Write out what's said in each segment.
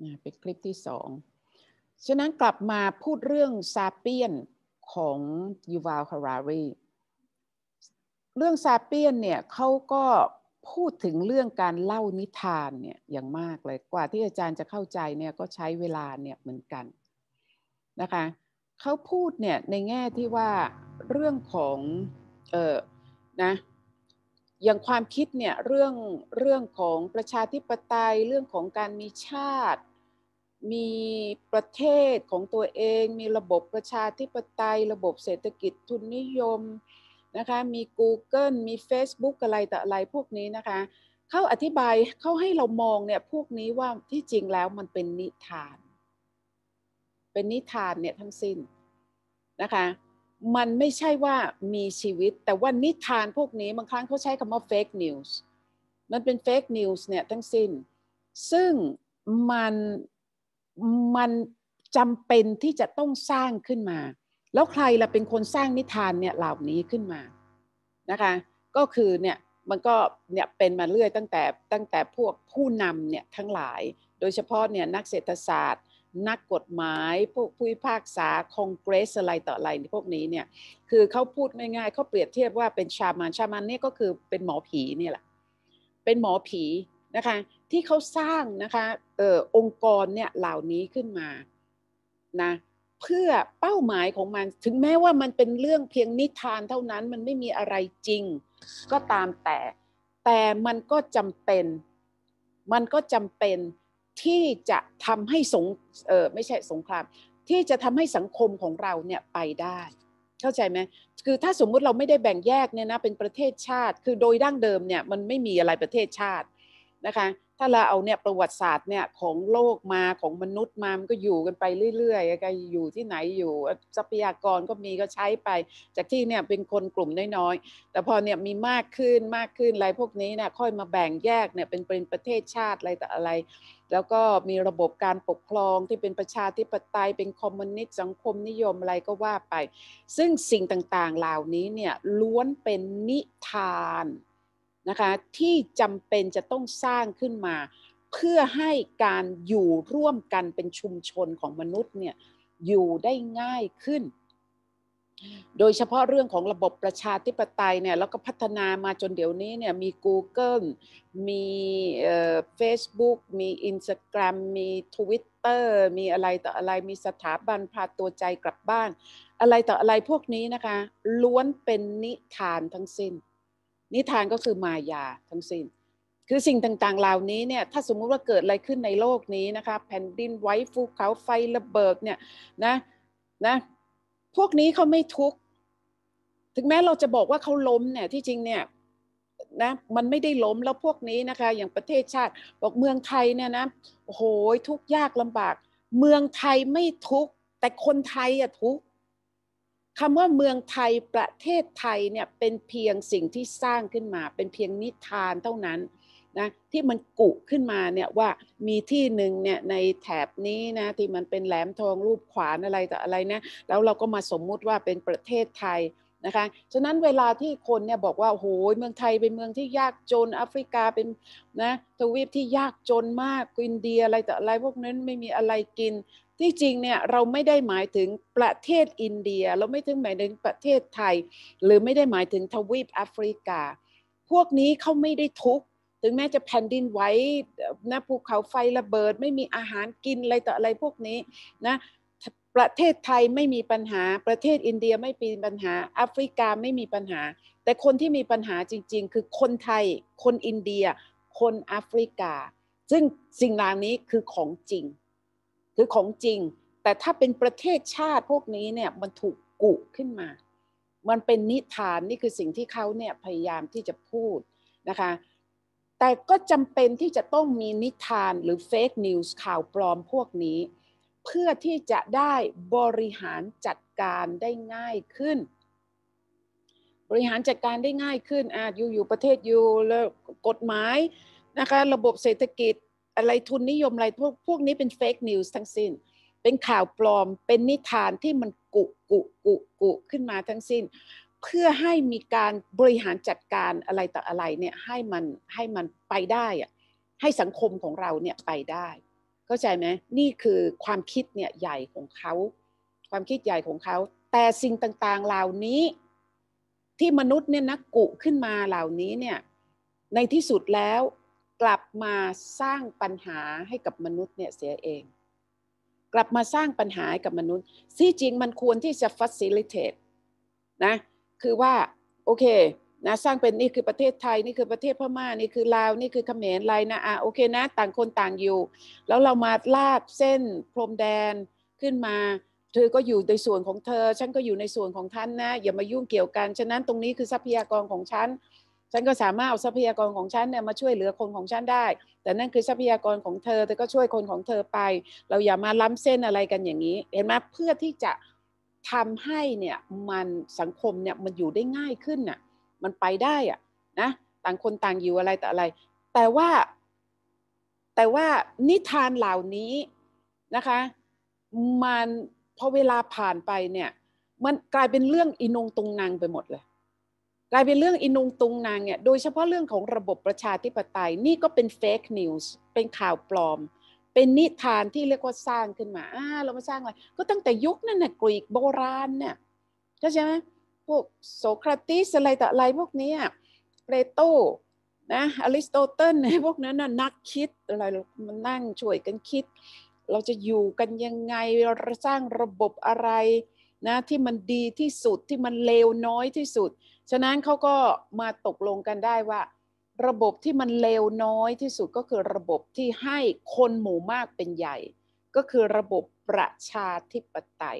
เป็นคลิปที่2ฉะนั้นกลับมาพูดเรื่องซาเปียนของยูวัล ฮารารีเรื่องซาเปียนเนี่ยเขาก็พูดถึงเรื่องการเล่านิทานเนี่ยอย่างมากเลยกว่าที่อาจารย์จะเข้าใจเนี่ยก็ใช้เวลาเนี่ยเหมือนกันนะคะเขาพูดเนี่ยในแง่ที่ว่าเรื่องของนะอย่างความคิดเนี่ยเรื่องของประชาธิปไตยเรื่องของการมีชาติมีประเทศของตัวเองมีระบบประชาธิปไตยระบบเศรษฐกิจทุนนิยมนะคะมี Google มี Facebook อะไรแต่อะไรพวกนี้นะคะเขาอธิบายเขาให้เรามองเนี่ยพวกนี้ว่าที่จริงแล้วมันเป็นนิทานเนี่ยทั้งสิ้นนะคะมันไม่ใช่ว่ามีชีวิตแต่ว่านิทานพวกนี้บางครั้งเขาใช้คำว่า fake news มันเป็น fake news เนี่ยทั้งสิ้นซึ่งมันจำเป็นที่จะต้องสร้างขึ้นมาแล้วใครล่ะเป็นคนสร้างนิทานเนี่ยเหล่านี้ขึ้นมานะคะก็คือเนี่ยมันก็เนี่ยเป็นมาเรื่อยตั้งแต่พวกผู้นำเนี่ยทั้งหลายโดยเฉพาะเนี่ยนักเศรษฐศาสตร์นักกฎหมายพวกผู้พิพากษาคองเกรสอะไรต่ออะไรพวกนี้เนี่ยคือเขาพูดง่ายๆเขาเปรียบเทียบว่าเป็นชามานเนี่ยก็คือเป็นหมอผีนี่แหละเป็นหมอผีนะคะที่เขาสร้างนะคะองค์กรเนี่ยเหล่านี้ขึ้นมานะเพื่อเป้าหมายของมันถึงแม้ว่ามันเป็นเรื่องเพียงนิทานเท่านั้นมันไม่มีอะไรจริงก็ตามแต่มันก็จำเป็นที่จะทำให้ไม่ใช่สงครามที่จะทำให้สังคมของเราเนี่ยไปได้เข้าใจไหมคือถ้าสมมุติเราไม่ได้แบ่งแยกเนี่ยนะเป็นประเทศชาติคือโดยดั้งเดิมเนี่ยมันไม่มีอะไรประเทศชาตินะคะถ้าเราเอาเนี่ยประวัติศาสตร์เนี่ยของโลกมาของมนุษย์มามันก็อยู่กันไปเรื่อยๆก็อยู่ที่ไหนอยู่ทรัพยากรก็มีก็ใช้ไปจากที่เนี่ยเป็นคนกลุ่มน้อยๆแต่พอเนี่ยมีมากขึ้นอะไรพวกนี้เนี่ยค่อยมาแบ่งแยกเนี่ยเป็นประเทศชาติอะไรแต่อะไรแล้วก็มีระบบการปกครองที่เป็นประชาธิปไตยเป็นคอมมิวนิสต์สังคมนิยมอะไรก็ว่าไปซึ่งสิ่งต่างๆเหล่านี้เนี่ยล้วนเป็นนิทานนะคะที่จำเป็นจะต้องสร้างขึ้นมาเพื่อให้การอยู่ร่วมกันเป็นชุมชนของมนุษย์เนี่ยอยู่ได้ง่ายขึ้นโดยเฉพาะเรื่องของระบบประชาธิปไตยเนี่ยแล้วก็พัฒนามาจนเดี๋ยวนี้เนี่ยมี Google มีFacebook มี Instagram มี Twitter มีอะไรต่ออะไรมีสถาบันพาตัวใจกลับบ้านอะไรต่ออะไรพวกนี้นะคะล้วนเป็นนิทานทั้งสิ้นนิทานก็คือมายาทั้งสิ้นคือสิ่งต่างๆเหล่านี้เนี่ยถ้าสมมุติว่าเกิดอะไรขึ้นในโลกนี้นะคะแผ่นดินไหวภูเขาไฟระเบิดเนี่ยนะพวกนี้เขาไม่ทุกข์ถึงแม้เราจะบอกว่าเขาล้มเนี่ยที่จริงเนี่ยนะมันไม่ได้ล้มแล้วพวกนี้นะคะอย่างประเทศชาติบอกเมืองไทยเนี่ยนะโอ้โหทุกข์ยากลำบากเมืองไทยไม่ทุกข์แต่คนไทยอะทุกข์คำว่าเมืองไทยประเทศไทยเนี่ยเป็นเพียงสิ่งที่สร้างขึ้นมาเป็นเพียงนิทานเท่านั้นนะที่มันกุขึ้นมาเนี่ยว่ามีที่หนึ่งเนี่ยในแถบนี้นะที่มันเป็นแหลมทองรูปขวานอะไรแต่อะไรนะแล้วเราก็มาสมมุติว่าเป็นประเทศไทยนะคะฉะนั้นเวลาที่คนเนี่ยบอกว่าโอ้โหเมืองไทยเป็นเมืองที่ยากจนแอฟริกาเป็นนะทวีปที่ยากจนมากอินเดียอะไรแต่อะไรพวกนั้นไม่มีอะไรกินที่จริงเนี่ยเราไม่ได้หมายถึงประเทศอินเดียเราไม่ถึงหมายถึงประเทศไทยหรือไม่ได้หมายถึงทวีปแอฟริกาพวกนี้เขาไม่ได้ทุกข์ถึงแม้จะแผ่นดินไหวนะภูเขาไฟระเบิดไม่มีอาหารกินอะไรต่ออะไรพวกนี้นะประเทศไทยไม่มีปัญหาประเทศอินเดียไม่มีปัญหาแอฟริกาไม่มีปัญหาแต่คนที่มีปัญหาจริงๆคือคนไทยคนอินเดียคนแอฟริกาซึ่งสิ่งเหล่านี้คือของจริงแต่ถ้าเป็นประเทศชาติพวกนี้เนี่ยมันถูกกุขึ้นมามันเป็นนิทานนี่คือสิ่งที่เขาเนี่ยพยายามที่จะพูดนะคะแต่ก็จำเป็นที่จะต้องมีนิทานหรือเฟกนิวส์ข่าวปลอมพวกนี้เพื่อที่จะได้บริหารจัดการได้ง่ายขึ้นบริหารจัดการได้ง่ายขึ้นอยู่ประเทศอยู่แล้วกฎหมายนะคะระบบเศรษฐกิจอะไรทุนนิยมอะไรพวกนี้เป็นเฟกนิวส์ทั้งสิ้นเป็นข่าวปลอมเป็นนิทานที่มันกุขึ้นมาทั้งสิ้นเพื่อให้มีการบริหารจัดการอะไรต่ออะไรเนี่ยให้มันไปได้อะให้สังคมของเราเนี่ยไปได้เข้าใจไหมนี่คือความคิดเนี่ยใหญ่ของเขาความคิดใหญ่ของเขาแต่สิ่งต่างๆเหล่านี้ที่มนุษย์เนี่ยนะกุขึ้นมาเหล่านี้เนี่ยในที่สุดแล้วกลับมาสร้างปัญหาให้กับมนุษย์เนี่ยเสียเองกลับมาสร้างปัญหาให้กับมนุษย์ที่จริงมันควรที่จะ facilitate นะคือว่าโอเคนะสร้างเป็นนี่คือประเทศไทยนี่คือประเทศพม่านี่คือลาวนี่คือเขมรอะไรนะโอเคนะต่างคนต่างอยู่แล้วเรามาลากเส้นพรมแดนขึ้นมาเธอก็อยู่ในส่วนของเธอฉันก็อยู่ในส่วนของท่านนะอย่ามายุ่งเกี่ยวกันฉะนั้นตรงนี้คือทรัพยากรของฉันก็สามารถเอาทรัพยากรของฉันเนี่ยมาช่วยเหลือคนของฉันได้แต่นั่นคือทรัพยากรของเธอก็ช่วยคนของเธอไปเราอย่ามาล้ำเส้นอะไรกันอย่างนี้เห็นไหมเพื่อที่จะทำให้เนี่ยมันสังคมเนี่ยมันอยู่ได้ง่ายขึ้นน่ะมันไปได้อะนะต่างคนต่างอยู่อะไรแต่อะไรแต่ว่านิทานเหล่านี้นะคะมันพอเวลาผ่านไปเนี่ยมันกลายเป็นเรื่องอินงตุงนางไปหมดเลยกลายเป็นเรื่องอินงตุงนางเนี่ยโดยเฉพาะเรื่องของระบบประชาธิปไตยนี่ก็เป็นเฟกนิวส์เป็นข่าวปลอมเป็นนิทานที่เรียกว่าสร้างขึ้นมาเรามาสร้างอะไรก็ตั้งแต่ยุคนั้นนะกรีกโบราณเนี่ยเข้าใจไหมพวกโสเคราติสอะไรต่ออะไรพวกนี้เปโตรนะอริสโตเติลพวกนั้นน่ะนักคิดอะไรมันนั่งช่วยกันคิดเราจะอยู่กันยังไงเราสร้างระบบอะไรนะที่มันดีที่สุดที่มันเลวน้อยที่สุดฉะนั้นเขาก็มาตกลงกันได้ว่าระบบที่มันเลวน้อยที่สุดก็คือระบบที่ให้คนหมู่มากเป็นใหญ่ก็คือระบบประชาธิปไตย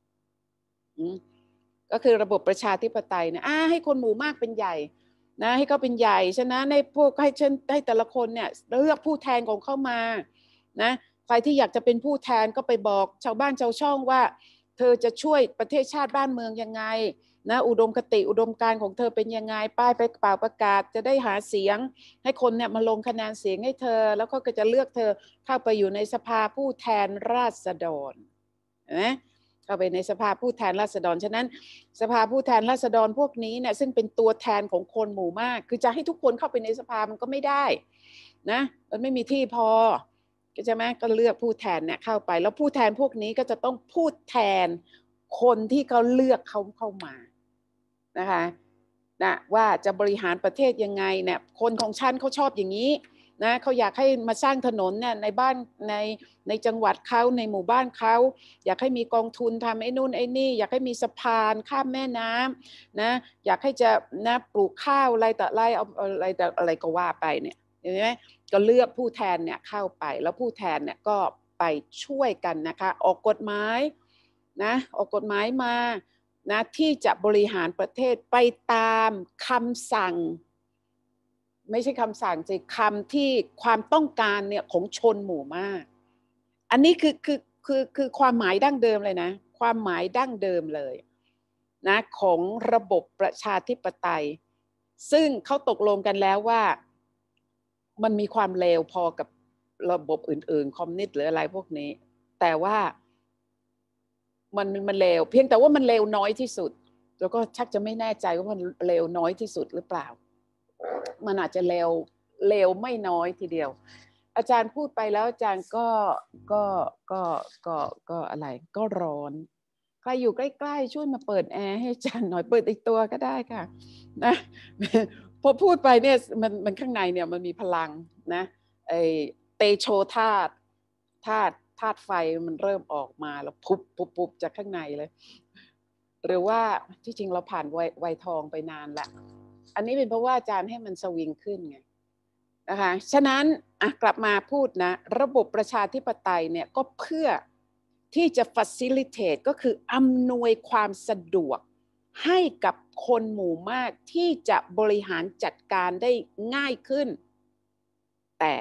ก็คือระบบประชาธิปไตยนะให้คนหมู่มากเป็นใหญ่นะให้เขาเป็นใหญ่ฉะนั้นในพวกให้แต่ละคนเนี่ยเลือกผู้แทนของเขามานะใครที่อยากจะเป็นผู้แทนก็ไปบอกชาวบ้านชาวช่องว่าเธอจะช่วยประเทศชาติบ้านเมืองยังไงนะอุดมคติอุดมการณ์ของเธอเป็นยังไงป้ายไปเป่าประกาศจะได้หาเสียงให้คนเนี่ยมาลงคะแนนเสียงให้เธอแล้วก็จะเลือกเธอเข้าไปอยู่ในสภาผู้แทนราษฎรนะเข้าไปในสภาผู้แทนราษฎรฉะนั้นสภาผู้แทนราษฎรพวกนี้เนี่ยซึ่งเป็นตัวแทนของคนหมู่มากคือจะให้ทุกคนเข้าไปในสภามันก็ไม่ได้นะมันไม่มีที่พอใช่ไหมก็เลือกผู้แทนเนี่ยเข้าไปแล้วผู้แทนพวกนี้ก็จะต้องพูดแทนคนที่เขาเลือกเขาเข้ามานะคะนะว่าจะบริหารประเทศยังไงเนี่ยคนของฉันเขาชอบอย่างนี้นะเขาอยากให้มาสร้างถนนเนี่ยในบ้านในจังหวัดเขาในหมู่บ้านเขาอยากให้มีกองทุนทำไอ้นู่นไอ้นี่อยากให้มีสะพานข้ามแม่น้ำนะอยากให้จะนะปลูกข้าวอะไรต่ออะไรเอาอะไรแต่อะไรก็ว่าไปเนี่ยเห็นไหมก็เลือกผู้แทนเนี่ยเข้าไปแล้วผู้แทนเนี่ยก็ไปช่วยกันนะคะออกกฎหมายนะออกกฎหมายมานะที่จะบริหารประเทศไปตามคำสั่งไม่ใช่คำสั่งสิคำที่ความต้องการเนี่ยของชนหมู่มากอันนี้คือความหมายดั้งเดิมเลยนะความหมายดั้งเดิมเลยนะของระบบประชาธิปไตยซึ่งเขาตกลงกันแล้วว่ามันมีความเลวพอกับระบบอื่นๆคอมมิวนิสต์หรืออะไรพวกนี้แต่ว่ามันเลวเพียงแต่ว่ามันเลวน้อยที่สุดแล้วก็ชักจะไม่แน่ใจว่ามันเลวน้อยที่สุดหรือเปล่ามันอาจจะเลวไม่น้อยทีเดียวอาจารย์พูดไปแล้วอาจารย์ก็ก็อะไรก็ร้อนใครอยู่ใกล้ๆช่วยมาเปิดแอร์ให้อาจารย์หน่อยเปิดอีกตัวก็ได้ค่ะนะพอพูดไปเนี่ยมันข้างในเนี่ยมันมีพลังนะไอเตโชธาตุไฟมันเริ่มออกมาแล้วปุ๊บจากข้างในเลยหรือว่าที่จริงเราผ่านวัยทองไปนานละอันนี้เป็นเพราะว่าอาจารย์ให้มันสวิงขึ้นไงนะคะฉะนั้นกลับมาพูดนะระบบประชาธิปไตยเนี่ยก็เพื่อที่จะ facilitate ก็คืออำนวยความสะดวกให้กับคนหมู่มากที่จะบริหารจัดการได้ง่ายขึ้นแต่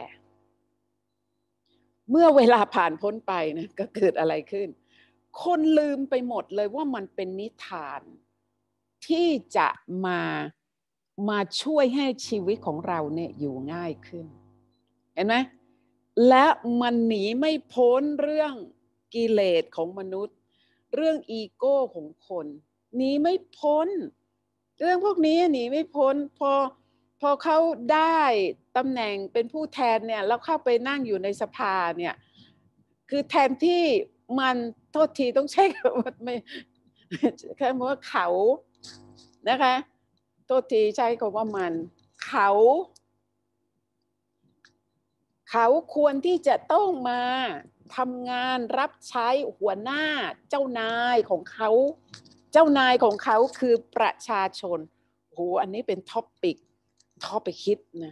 เมื่อเวลาผ่านพ้นไปนะก็เกิดอะไรขึ้นคนลืมไปหมดเลยว่ามันเป็นนิทานที่จะมาช่วยให้ชีวิตของเราเนี่ยอยู่ง่ายขึ้นเห็นไหมและมันหนีไม่พ้นเรื่องกิเลสของมนุษย์เรื่องอีโก้ของคนหนีไม่พ้นเรื่องพวกนี้หนีไม่พ้นพอเขาได้ตำแหน่งเป็นผู้แทนเนี่ยแล้วเข้าไปนั่งอยู่ในสภาเนี่ยคือแทนที่มันโทษทีต้องใช้คำว่าไม่แค่ว่าเขานะคะโทษทีใช้คำว่ามันเขาควรที่จะต้องมาทำงานรับใช้หัวหน้าเจ้านายของเขาคือประชาชนโหอันนี้เป็นท็อปิกฮิตนะ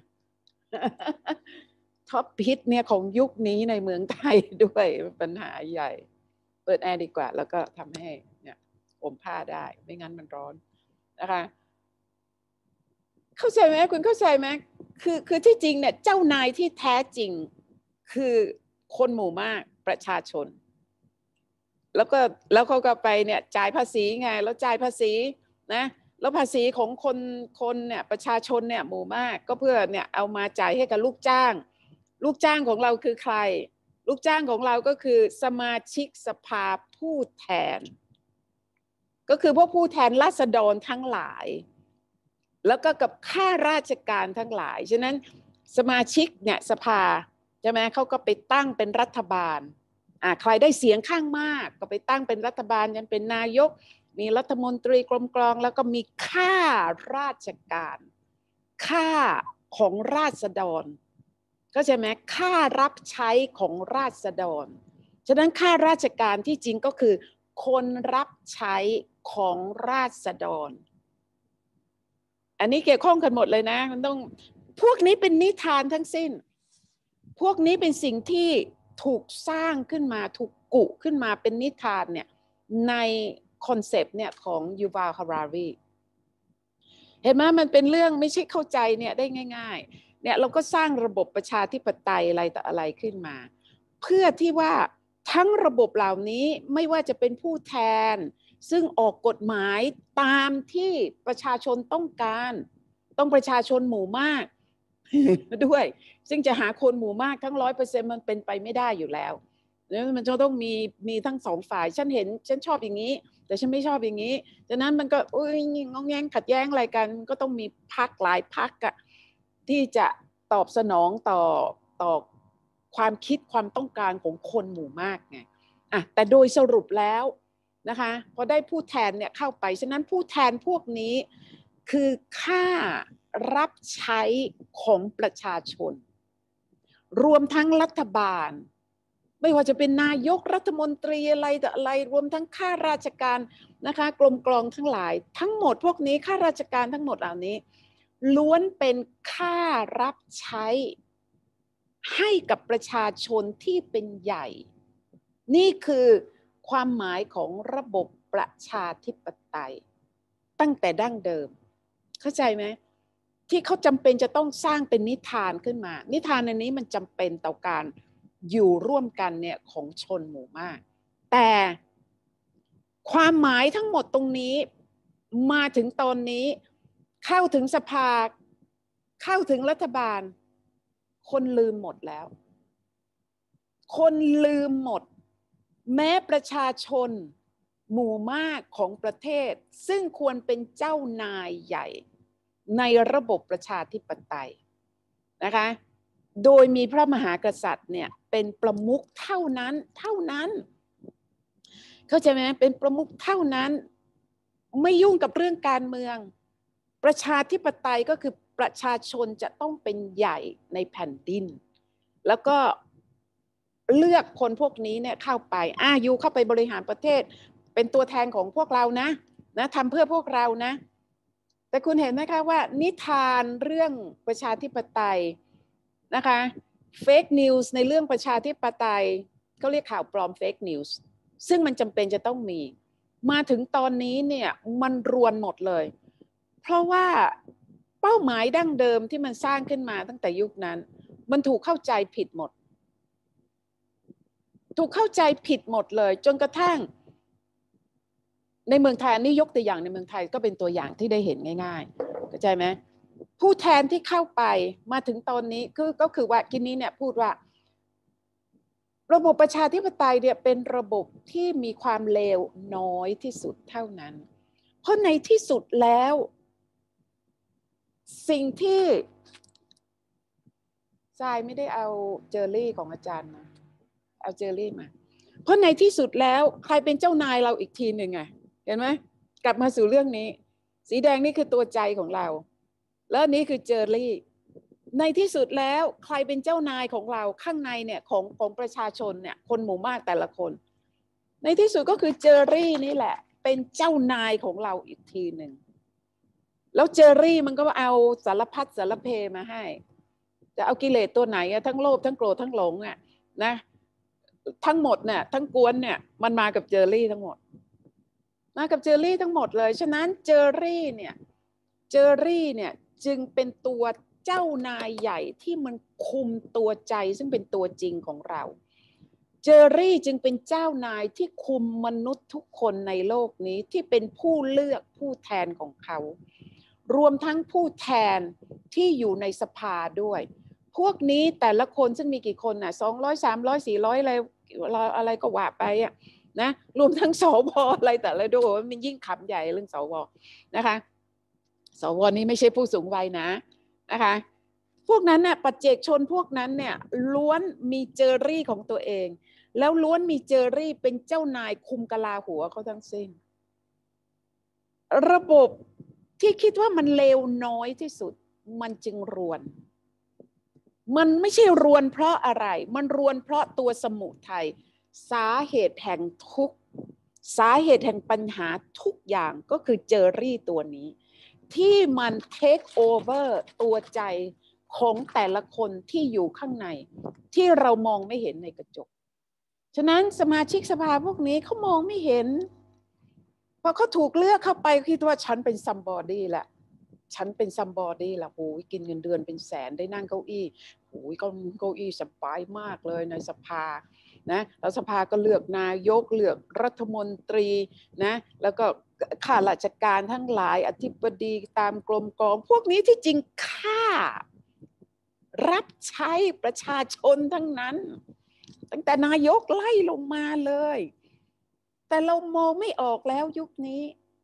ท็อปฮิตเนี่ยของยุคนี้ในเมืองไทยด้วยปัญหาใหญ่เปิดแอร์ดีกว่าแล้วก็ทำให้เนี่ยอมผ้าได้ไม่งั้นมันร้อนนะคะเข้าใจไหมคุณเข้าใจไหมคือที่จริงเนี่ยเจ้านายที่แท้จริงคือคนหมู่มากประชาชนแล้วเขาก็ไปเนี่ยจ่ายภาษีไงแล้วจ่ายภาษีนะแล้วภาษีของคนเนี่ยประชาชนเนี่ยหมู่มากก็เพื่อเนี่ยเอามาจ่ายให้กับลูกจ้างของเราคือใครลูกจ้างของเราก็คือสมาชิกสภาผู้แทนก็คือพวกผู้แทนราษฎรทั้งหลายแล้วก็กับข้าราชการทั้งหลายฉะนั้นสมาชิกเนี่ยสภาใช่ไหมเขาก็ไปตั้งเป็นรัฐบาลใครได้เสียงข้างมากก็ไปตั้งเป็นรัฐบาลยันเป็นนายกมีรัฐมนตรีกรมกรองแล้วก็มีข้าราชการข้าของราษฎรเข้าใจไหมข้ารับใช้ของราษฎรฉะนั้นข้าราชการที่จริงก็คือคนรับใช้ของราษฎรอันนี้เกี่ยวข้องกันหมดเลยนะมันต้องพวกนี้เป็นนิทานทั้งสิ้นพวกนี้เป็นสิ่งที่ถูกสร้างขึ้นมาถูกกุขึ้นมาเป็นนิทานเนี่ยในคอนเซปต์เนี่ยของยูวาล ฮารารีเห็นไหมมันเป็นเรื่องไม่ใช่เข้าใจเนี่ยได้ง่ายๆเนี่ยเราก็สร้างระบบประชาธิปไตยอะไรต่ออะไรขึ้นมาเพื่อที่ว่าทั้งระบบเหล่านี้ไม่ว่าจะเป็นผู้แทนซึ่งออกกฎหมายตามที่ประชาชนต้องการต้องประชาชนหมู่มากด้วยซึ่งจะหาคนหมู่มากทั้ง100%มันเป็นไปไม่ได้อยู่แล้วแล้วมันจะต้องมีทั้งสองฝ่ายฉันชอบอย่างนี้แต่ฉันไม่ชอบอย่างนี้ฉะนั้นมันก็งองแงงขัดแย้งอะไรกันก็ต้องมีพรรคหลายพรรคอะที่จะตอบสนองต่อความคิดความต้องการของคนหมู่มากไงแต่โดยสรุปแล้วนะคะพอได้ผู้แทนเนี่ยเข้าไปฉะนั้นผู้แทนพวกนี้คือค่ารับใช้ของประชาชนรวมทั้งรัฐบาลไม่ว่าจะเป็นนายกรัฐมนตรีอะไรแต่อะไรรวมทั้งข้าราชการนะคะกรมกรองทั้งหลายทั้งหมดพวกนี้ข้าราชการทั้งหมดเหล่านี้ล้วนเป็นค่ารับใช้ให้กับประชาชนที่เป็นใหญ่นี่คือความหมายของระบบประชาธิปไตยตั้งแต่ดั้งเดิมเข้าใจไหมที่เขาจำเป็นจะต้องสร้างเป็นนิทานขึ้นมานิทานอันนี้มันจำเป็นต่อการอยู่ร่วมกันเนี่ยของชนหมู่มากแต่ความหมายทั้งหมดตรงนี้มาถึงตอนนี้เข้าถึงสภาเข้าถึงรัฐบาลคนลืมหมดแล้วคนลืมหมดแม้ประชาชนหมู่มากของประเทศซึ่งควรเป็นเจ้านายใหญ่ในระบบประชาธิปไตยนะคะโดยมีพระมหากษัตริย์เนี่ยเป็นประมุขเท่านั้นเข้าใจไหมเป็นประมุขเท่านั้นไม่ยุ่งกับเรื่องการเมืองประชาธิปไตยก็คือประชาชนจะต้องเป็นใหญ่ในแผ่นดินแล้วก็เลือกคนพวกนี้เนี่ยเข้าไปอยู่เข้าไปบริหารประเทศเป็นตัวแทนของพวกเรานะทำเพื่อพวกเรานะแต่คุณเห็นไหมคะว่านิทานเรื่องประชาธิปไตยนะคะเฟกนิวส์ในเรื่องประชาธิปไตยเขาเรียกข่าวปลอมเฟกนิวส์ซึ่งมันจำเป็นจะต้องมีมาถึงตอนนี้เนี่ยมันรวนหมดเลยเพราะว่าเป้าหมายดั้งเดิมที่มันสร้างขึ้นมาตั้งแต่ยุคนั้นมันถูกเข้าใจผิดหมดเลยจนกระทั่งในเมืองไทยนี่ยกตัวอย่างในเมืองไทยก็เป็นตัวอย่างที่ได้เห็นง่ายๆเข้าใจไหมผู้แทนที่เข้าไปมาถึงตอนนี้ก็คือว่ากินนี้เนี่ยพูดว่าระบบประชาธิปไตยเนี่ยเป็นระบบที่มีความเลวน้อยที่สุดเท่านั้นเพราะในที่สุดแล้วสิ่งที่ทรายไม่ได้เอาเจอรี่ของอาจารย์มาเอาเจอรี่มาเพราะในที่สุดแล้วใครเป็นเจ้านายเราอีกทีหนึ่งไงเห็นไหมกลับมาสู่เรื่องนี้สีแดงนี่คือตัวใจของเราแล้วนี้คือเจอรี่ในที่สุดแล้วใครเป็นเจ้านายของเราข้างในเนี่ยของประชาชนเนี่ยคนหมู่มากแต่ละคนในที่สุดก็คือเจอรี่นี่แหละเป็นเจ้านายของเราอีกทีหนึ่งแล้วเจอรี่มันก็เอาสารพัดสารเพมาให้จะเอากิเลสตัวไหนทั้งโลภทั้งโกรธทั้งหลงนะทั้งหมดเนี่ยทั้งกวนเนี่ยมันมากับเจอรี่ทั้งหมดมากับเจอรี่ทั้งหมดเลยฉะนั้นเจอรี่เนี่ยจึงเป็นตัวเจ้านายใหญ่ที่มันคุมตัวใจซึ่งเป็นตัวจริงของเราเจอรี่จึงเป็นเจ้านายที่คุมมนุษย์ทุกคนในโลกนี้ที่เป็นผู้เลือกผู้แทนของเขารวมทั้งผู้แทนที่อยู่ในสภาด้วยพวกนี้แต่ละคนซึ่งมีกี่คนน่ะ200 300 400อะไรก็ว่าไปนะรวมทั้งสวอะไรแต่ละดูมันยิ่งขำใหญ่เรื่องสวนะคะสวนี้ไม่ใช่ผู้สูงวัยนะคะพวกนั้นน่ะปัจเจกชนพวกนั้นเนี่ยล้วนมีเจอรี่ของตัวเองแล้วล้วนมีเจอรี่เป็นเจ้านายคุมกะลาหัวเขาทั้งสิ้นระบบที่คิดว่ามันเลวน้อยที่สุดมันจึงรวนมันไม่ใช่รวนเพราะอะไรมันรวนเพราะตัวสมุทัยสาเหตุแห่งทุกข์สาเหตุแห่งปัญหาทุกอย่างก็คือเจอรี่ตัวนี้ที่มันเทคโอเวอร์ตัวใจของแต่ละคนที่อยู่ข้างในที่เรามองไม่เห็นในกระจกฉะนั้นสมาชิกสภาพวกนี้เขามองไม่เห็นพอเขาถูกเลือกเข้าไปคิดว่าฉันเป็นซัมบอดี้แหละฉันเป็นซัมบอดี้ละโอ้ยกินเงินเดือนเป็นแสนได้นั่งเก้าอี้โอ้ยเก้าอี้สบายมากเลยในสภานะแล้วสภาก็เลือกนายกเลือกรัฐมนตรีนะแล้วก็ข้าราชการทั้งหลายอธิบดีตามกรมกองพวกนี้ที่จริงข้ารับใช้ประชาชนทั้งนั้นตั้งแต่นายกไล่ลงมาเลยแต่เรามองไม่ออกแล้วยุคนี้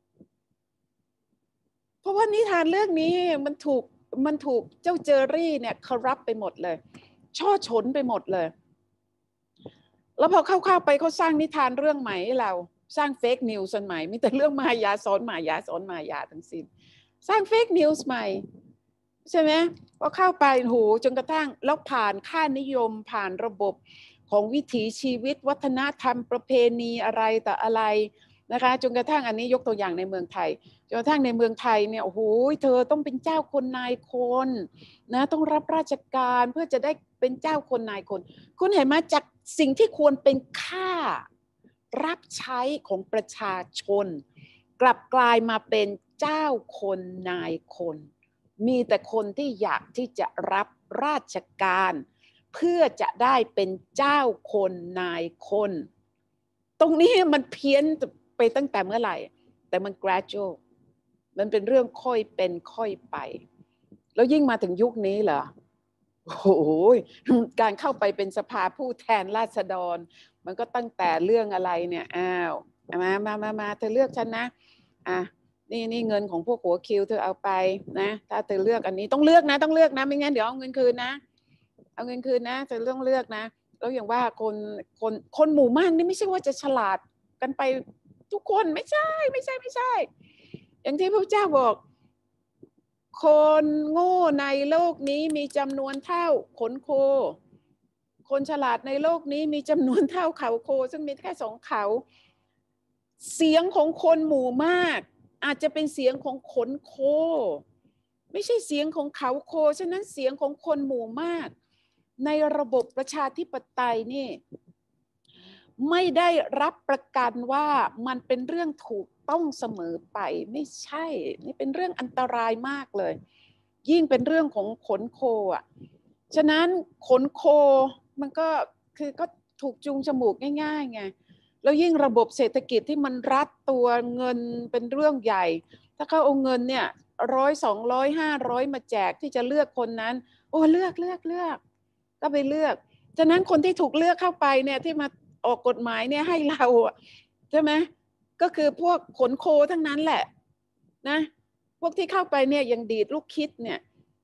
เพราะว่านิทานเรื่องนี้มันถูกเจ้าเจอรี่เนี่ยคอรัปไปหมดเลยช่อฉนไปหมดเลยแล้วพอเข้าไปเขาสร้างนิทานเรื่องใหม่ให้เราสร้างเฟกนิวส์ใหม่มีแต่เรื่องมายาซ้อนมายาซ้อนมายาทั้งสิ้นสร้างเฟกนิวส์ใหม่ใช่ไหมพอเข้าไปโหจนกระทั่งแล้วผ่านค่านิยมผ่านระบบของวิถีชีวิตวัฒนธรรมประเพณีอะไรแต่อะไรนะคะจนกระทั่งอันนี้ยกตัวอย่างในเมืองไทยจนกระทั่งในเมืองไทยเนี่ยโอ้โหเธอต้องเป็นเจ้าคนนายคนนะต้องรับราชการเพื่อจะได้เป็นเจ้าคนนายคนคุณเห็นไหมจากสิ่งที่ควรเป็นค่ารับใช้ของประชาชนกลับกลายมาเป็นเจ้าคนนายคนมีแต่คนที่อยากที่จะรับราชการเพื่อจะได้เป็นเจ้าคนนายคนตรงนี้มันเพี้ยนไปตั้งแต่เมื่อไหร่แต่มัน gradual มันเป็นเรื่องค่อยเป็นค่อยไปแล้วยิ่งมาถึงยุคนี้เหรอโอ้โหการเข้าไปเป็นสภาผู้แทนราษฎรมันก็ตั้งแต่เรื่องอะไรเนี่ยอ้าวมาเธอเลือกฉันนะนี่เงินของพวกหัวคิวเธอเอาไปนะถ้าเธอเลือกอันนี้ต้องเลือกนะไม่งั้นเดี๋ยวเอาเงินคืนนะเธอเลือกนะแล้วอย่างว่าคนหมู่มากนี่ไม่ใช่ว่าจะฉลาดกันไปทุกคนไม่ใช่อย่างที่พระเจ้าบอกคนโง่ในโลกนี้มีจำนวนเท่าขนโคคนฉลาดในโลกนี้มีจำนวนเท่าเขาโคซึ่งมีแค่2เขาเสียงของคนหมู่มากอาจจะเป็นเสียงของขนโคไม่ใช่เสียงของเขาโคฉะนั้นเสียงของคนหมู่มากในระบบประชาธิปไตยนี่ไม่ได้รับประกันว่ามันเป็นเรื่องถูกต้องเสมอไปไม่ใช่นี่เป็นเรื่องอันตรายมากเลยยิ่งเป็นเรื่องของขนโคฉะนั้นขนโคมันก็คือก็ถูกจูงจมูกง่ายๆไงแล้วยิ่งระบบเศรษฐกิจที่มันรัดตัวเงินเป็นเรื่องใหญ่ถ้าเขาเอาเงินเนี่ย100 200 500มาแจกที่จะเลือกคนนั้นโอ้เลือกก็ไปเลือกฉะนั้นคนที่ถูกเลือกเข้าไปเนี่ยที่มาออกกฎหมายเนี่ยให้เราใช่ไหมก็คือพวกขนโคทั้งนั้นแหละนะพวกที่เข้าไปเนี่ยยังดีดลูกคิดเนี่ย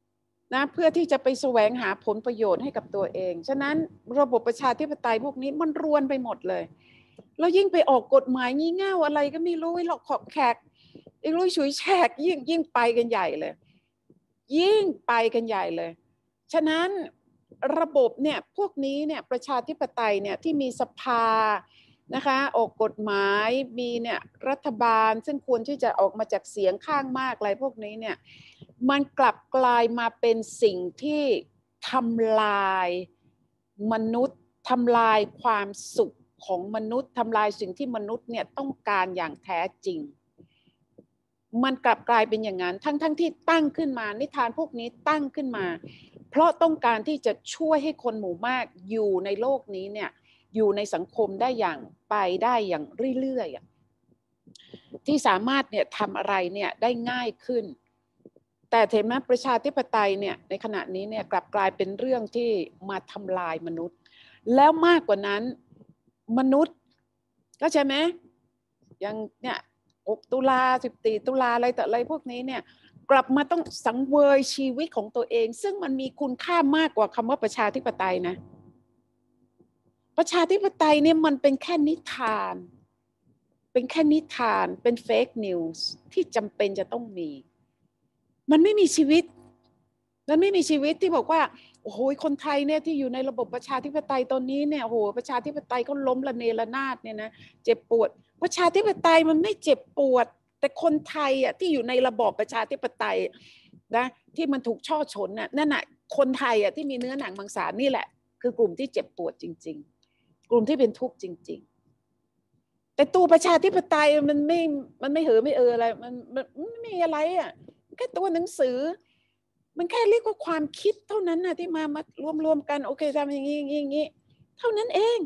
นะเพื่อที่จะไปแสวงหาผลประโยชน์ให้กับตัวเองฉะนั้นระบบประชาธิปไตยพวกนี้มันรวนไปหมดเลยแล้วยิ่งไปออกกฎหมายงี่เง่าอะไรก็ไม่รู้หลอกขอบแขกอีกลุยฉุยแฉกยิ่งไปกันใหญ่เลยยิ่งไปกันใหญ่เลยฉะนั้นระบบเนี่ยพวกนี้เนี่ยประชาธิปไตยเนี่ยที่มีสภานะคะออกกฎหมายมีเนี่ยรัฐบาลซึ่งควรที่จะออกมาจากเสียงข้างมากอะไรพวกนี้เนี่ยมันกลับกลายมาเป็นสิ่งที่ทำลายมนุษย์ทำลายความสุขของมนุษย์ทำลายสิ่งที่มนุษย์เนี่ยต้องการอย่างแท้จริงมันกลับกลายเป็นอย่างนั้นทั้งที่ตั้งขึ้นมานิทานพวกนี้ตั้งขึ้นมาเพราะต้องการที่จะช่วยให้คนหมู่มากอยู่ในโลกนี้เนี่ยอยู่ในสังคมได้อย่างไปได้อย่างเรื่อยๆที่สามารถเนี่ยทำอะไรเนี่ยได้ง่ายขึ้นแต่เห็นไหมประชาธิปไตยเนี่ยในขณะนี้เนี่ยกลับกลายเป็นเรื่องที่มาทำลายมนุษย์แล้วมากกว่านั้นมนุษย์ก็ใช่ไหมอย่างเนี่ย6 ตุลา14 ตุลาอะไรแต่อะไรพวกนี้เนี่ยกลับมาต้องสังเวยชีวิตของตัวเองซึ่งมันมีคุณค่ามากกว่าคำว่าประชาธิปไตยนะประชาธิปไตยเนี่ยมันเป็นแค่นิทานเป็นแค่นิทานเป็นเฟกนิวส์ที่จำเป็นจะต้องมีมันไม่มีชีวิตมันไม่มีชีวิตที่บอกว่าโอ้โหคนไทยเนี่ยที่อยู่ในระบบประชาธิปไตยตอนนี้เนี่ยโอ้โหประชาธิปไตยก็ล้มระเนระนาดเนี่ยนะเจ็บปวดประชาธิปไตยมันไม่เจ็บปวดแต่คนไทยอ่ะที่อยู่ในระบอบประชาธิปไตยนะที่มันถูกช่อฉนน่ะนั่นน่ะคนไทยอ่ะที่มีเนื้อหนังมังสานี่แหละคือกลุ่มที่เจ็บปวดจริงๆกลุ่มที่เป็นทุกข์จริงๆแต่ตัวประชาธิปไตยมันไม่เหอไม่อะไรมันไม่มีอะไรอ่ะแค่ตัวหนังสือมันแค่เรียกว่าความคิดเท่านั้นนะที่มารวมกันโอเคทำอย่างนี้เท่านั้นเอง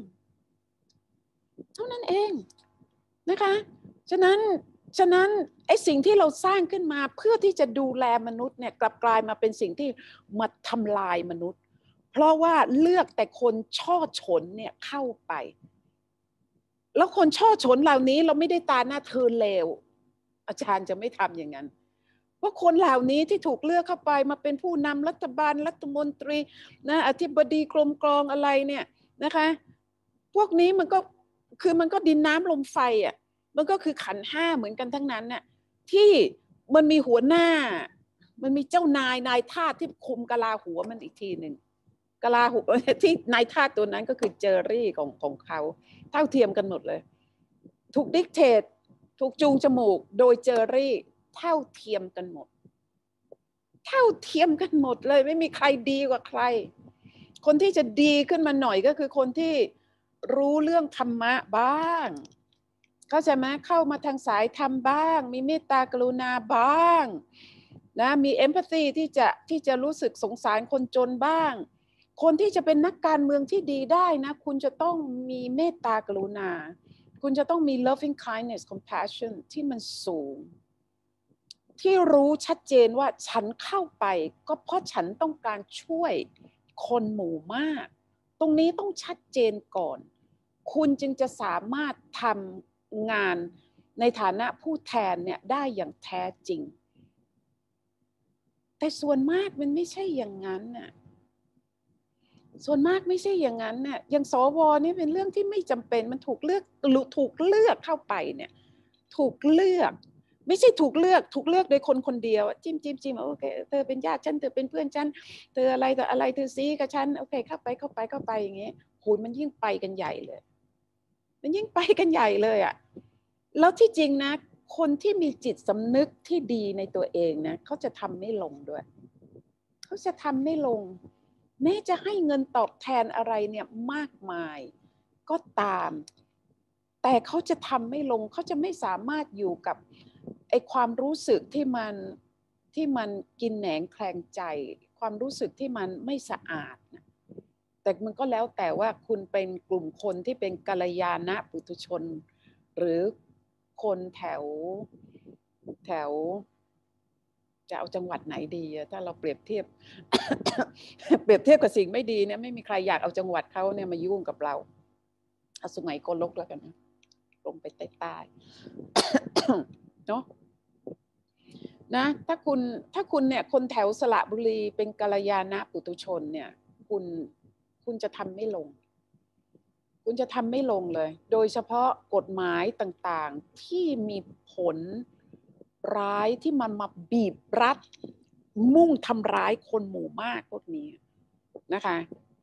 นะคะฉะนั้นไอ้สิ่งที่เราสร้างขึ้นมาเพื่อที่จะดูแลมนุษย์เนี่ยกลับกลายมาเป็นสิ่งที่มาทำลายมนุษย์เพราะว่าเลือกแต่คนช่อฉนเนี่ยเข้าไปแล้วคนช่อฉนเหล่านี้เราไม่ได้ตาหน้าเธอเลวอาจารย์จะไม่ทำอย่างนั้นว่าคนเหล่านี้ที่ถูกเลือกเข้าไปมาเป็นผู้นำรัฐบาลรัฐมนตรีนะอธิบดีกรมกรองอะไรเนี่ยนะคะพวกนี้มันก็ดินน้ำลมไฟอ่ะมันก็คือขันธ์ห้าเหมือนกันทั้งนั้นน่ะที่มันมีหัวหน้ามันมีเจ้านายทาสที่คุมกะลาหัวมันอีกทีหนึ่งกะลาหัวที่นายทาสตัวนั้นก็คือเจอรี่ของเขาเท่าเทียมกันหมดเลยถูกดิกเทตถูกจูงจมูกโดยเจอรี่เท่าเทียมกันหมดเลยไม่มีใครดีกว่าใครคนที่จะดีขึ้นมาหน่อยก็คือคนที่รู้เรื่องธรรมะบ้างเข้าใจไหมเข้ามาทางสายธรรมบ้างมีเมตตากรุณาบ้างนะมีเอมพัตตีที่จะรู้สึกสงสารคนจนบ้างคนที่จะเป็นนักการเมืองที่ดีได้นะคุณจะต้องมีเมตตากรุณาคุณจะต้องมี loving kindness compassion ที่มันสูงที่รู้ชัดเจนว่าฉันเข้าไปก็เพราะฉันต้องการช่วยคนหมู่มากตรงนี้ต้องชัดเจนก่อนคุณจึงจะสามารถทำงานในฐานะผู้แทนเนี่ยได้อย่างแท้จริงแต่ส่วนมากมันไม่ใช่อย่างนั้นน่ะส่วนมากไม่ใช่อย่างนั้นน่ะอย่างสวนี่เป็นเรื่องที่ไม่จำเป็นมันถูกเลือกเข้าไปเนี่ยถูกเลือกไม่ใช่ถูกเลือกโดยคนคนเดียวจิ้มโอเคเธอเป็นญาติฉันเธอเป็นเพื่อนฉันเธออะไรเธอซีกับฉันโอเคเข้าไปอย่างเงี้ยโหมันยิ่งไปกันใหญ่เลยอ่ะแล้วที่จริงนะคนที่มีจิตสำนึกที่ดีในตัวเองนะเขาจะทำไม่ลงด้วยเขาจะทำไม่ลงแม้จะให้เงินตอบแทนอะไรเนี่ยมากมายก็ตามแต่เขาจะทำไม่ลงเขาจะไม่สามารถอยู่กับไอ้ความรู้สึกที่มันกินแหนงแคลงใจความรู้สึกที่มันไม่สะอาดนะแต่มันก็แล้วแต่ว่าคุณเป็นกลุ่มคนที่เป็นกัลยาณปุถุชนหรือคนแถวจะเอาจังหวัดไหนดีถ้าเราเปรียบเทียบ กับสิ่งไม่ดีเนี่ยไม่มีใครอยากเอาจังหวัดเขาเนี่ยมายุ่งกับเราเอาสุไหงโกลกแล้วกันนะลงไปใต้ เนาะนะถ้าคุณเนี่ยคนแถวสระบุรีเป็นกัลยาณปุถุชนเนี่ยคุณจะทำไม่ลงคุณจะทำไม่ลงเลยโดยเฉพาะกฎหมายต่างๆที่มีผลร้ายที่มันมาบีบรัดมุ่งทำร้ายคนหมู่มากพวกนี้นะคะ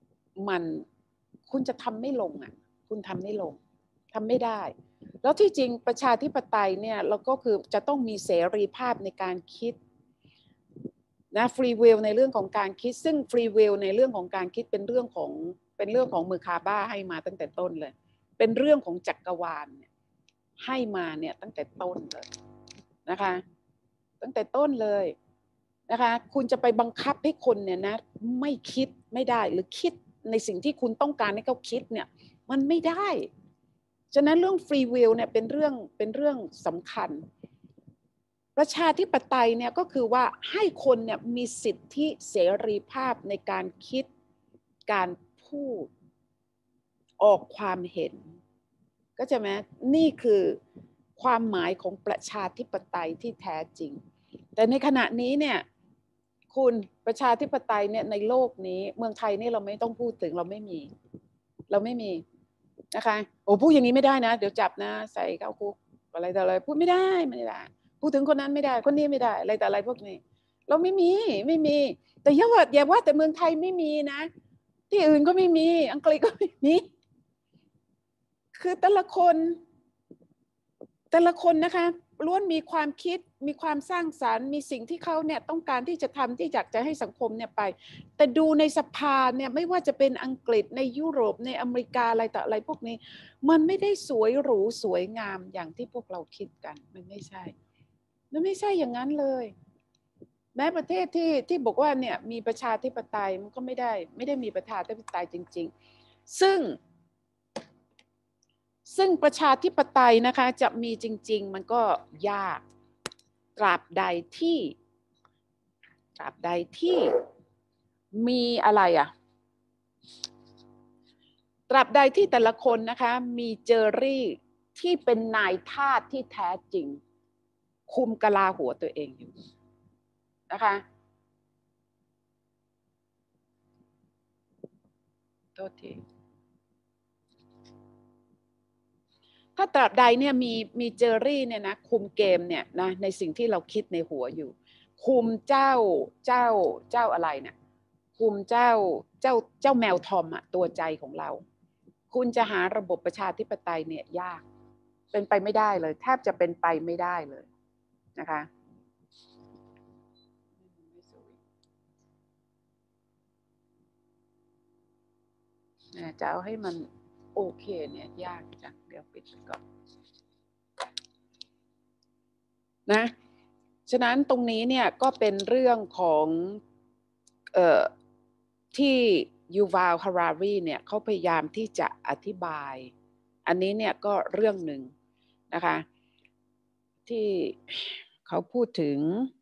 คุณจะทำไม่ลงอ่ะคุณทำไม่ลงทำไม่ได้แล้วที่จริงประชาธิปไตยเนี่ยเราก็คือจะต้องมีเสรีภาพในการคิดนะฟรีวิลในเรื่องของการคิดซึ่งฟรีวิลในเรื่องของการคิดเป็นเรื่องของมือคาบ้าให้มาตั้งแต่ต้นเลยเป็นเรื่องของจักรวาลเนี่ยให้มาเนี่ยตั้งแต่ต้นเลยนะคะตั้งแต่ต้นเลยนะคะคุณจะไปบังคับให้คนเนี่ยนะไม่คิดไม่ได้หรือคิดในสิ่งที่คุณต้องการให้เขาคิดเนี่ยมันไม่ได้ฉะนั้นเรื่องฟรีวิลเนี่ยเป็นเรื่องสำคัญประชาธิปไตยเนี่ยก็คือว่าให้คนเนี่ยมีสิทธิเสรีภาพในการคิดการพูดออกความเห็นก็จะไหมนี่คือความหมายของประชาธิปไตยที่แท้จริงแต่ในขณะนี้เนี่ยคุณประชาธิปไตยเนี่ยในโลกนี้เมืองไทยนี่เราไม่ต้องพูดถึงเราไม่มีนะคะโอ้พูดอย่างนี้ไม่ได้นะเดี๋ยวจับนะใส่เข้าคุกอะไรแต่อะไรพูดไม่ได้พูดถึงคนนั้นไม่ได้คนนี้ไม่ได้อะไรแต่อะไรพวกนี้เราไม่มีแต่อย่าว่าแต่เมืองไทยไม่มีนะที่อื่นก็ไม่มีอังกฤษก็ไม่มีคือแต่ละคนนะคะล้วนมีความคิดมีความสร้างสรรค์มีสิ่งที่เขาเนี่ยต้องการที่จะทำที่อยากจะให้สังคมเนี่ยไปแต่ดูในสภาเนี่ยไม่ว่าจะเป็นอังกฤษในยุโรปในอเมริกาอะไรต่ออะไรพวกนี้มันไม่ได้สวยหรูสวยงามอย่างที่พวกเราคิดกันมันไม่ใช่อย่างนั้นเลยแม้ประเทศที่บอกว่าเนี่ยมีประชาธิปไตยมันก็ไม่ได้มีประชาธิปไตยจริงๆซึ่งประชาธิปไตยนะคะจะมีจริงๆมันก็ยากตราบใดที่มีอะไรอ่ะตราบใดที่แต่ละคนนะคะมีเจอรี่ที่เป็นนายทาสที่แท้จริงคุมกะลาหัวตัวเองอยู่นะคะโทษทีถ้าตราบใดเนี่ยมีเจอรี่เนี่ยนะคุมเกมเนี่ยนะในสิ่งที่เราคิดในหัวอยู่คุมเจ้าอะไรเนี่ยคุมเจ้าแมวทอมอะตัวใจของเราคุณจะหาระบบประชาธิปไตยเนี่ยยากเป็นไปไม่ได้เลยแทบจะเป็นไปไม่ได้เลยนะคะจะเอาให้มันโอเคเนี่ยยากจังเดี๋ยวปิดก่อนนะฉะนั้นตรงนี้เนี่ยก็เป็นเรื่องของที่ยูวาล ฮารารีเนี่ยเขาพยายามที่จะอธิบายอันนี้เนี่ยก็เรื่องหนึ่งนะคะที่เขาพูดถึง